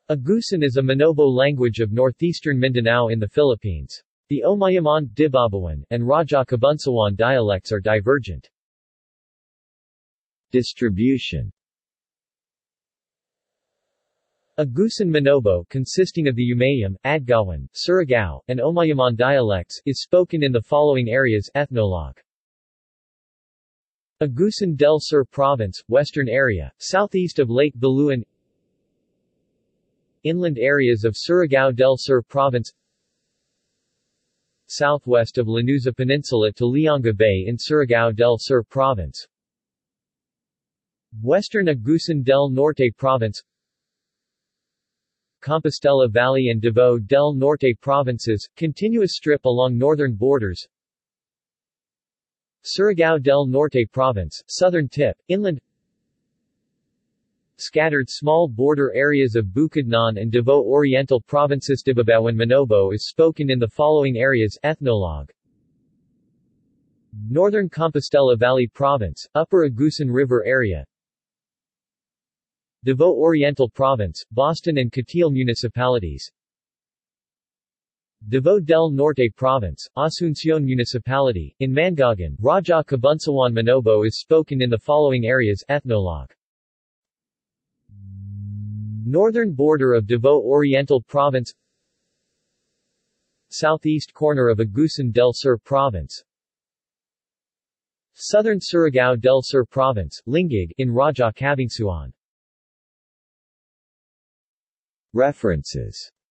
Agusan is a Manobo language of northeastern Mindanao in the Philippines. The Omayaman, Dibabawan, and Raja Kabunsawan dialects are divergent. Distribution. Agusan Manobo, consisting of the Umayam, Adgawan, Surigao, and Omayaman dialects, is spoken in the following areas. Ethnologue. Agusan del Sur Province, western area, southeast of Lake Baluan. Inland areas of Surigao del Sur Province, southwest of Lanuza Peninsula to Lianga Bay in Surigao del Sur Province. Western Agusan del Norte Province, Compostela Valley and Davao del Norte provinces, continuous strip along northern borders. Surigao del Norte Province, southern tip, inland. Scattered small border areas of Bukidnon and Davao Oriental provinces. Dibabawan Manobo is spoken in the following areas. Ethnologue. Northern Compostela Valley Province, Upper Agusan River area. Davao Oriental Province, Boston and Catil municipalities. Davao del Norte Province, Asuncion Municipality, in Mangagan. Raja Kabunsawan Manobo is spoken in the following areas. Ethnologue. Northern border of Davao Oriental Province, southeast corner of Agusan del Sur Province, southern Surigao del Sur Province, Lingig, in Raja Kabunsawan. References.